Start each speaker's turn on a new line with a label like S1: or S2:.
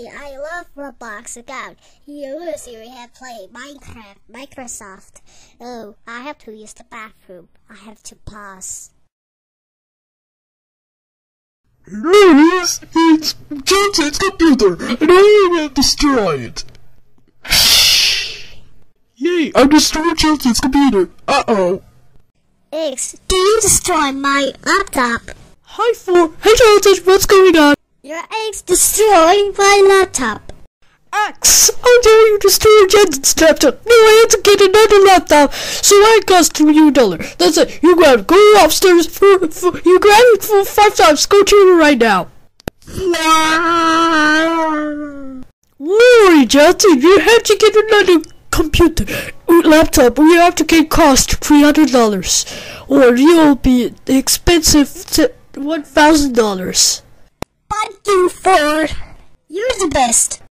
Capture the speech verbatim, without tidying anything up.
S1: Hey, I love Roblox account. Use you have played Minecraft, Microsoft. Oh, I have to use the bathroom. I have to pause.
S2: Yes, it's Gelatin's computer, and I will destroy it. Yay, I destroyed Gelatin's computer. Uh-oh.
S1: X, do you destroy my laptop?
S2: Hi, four. Hey, Gelatin, what's going on?
S1: Your X destroy my laptop.
S2: X, how dare you destroy Jensen's laptop? No, I had to get another laptop, so I cost you a dollar. That's it. You grab it. Go upstairs for, for you grab it for five times. Go to it right now. Worry, Gelatin. You have to get another computer, laptop. We have to get cost three hundred dollars, or you'll be expensive to one thousand dollars.
S1: Thank you for. You're the best.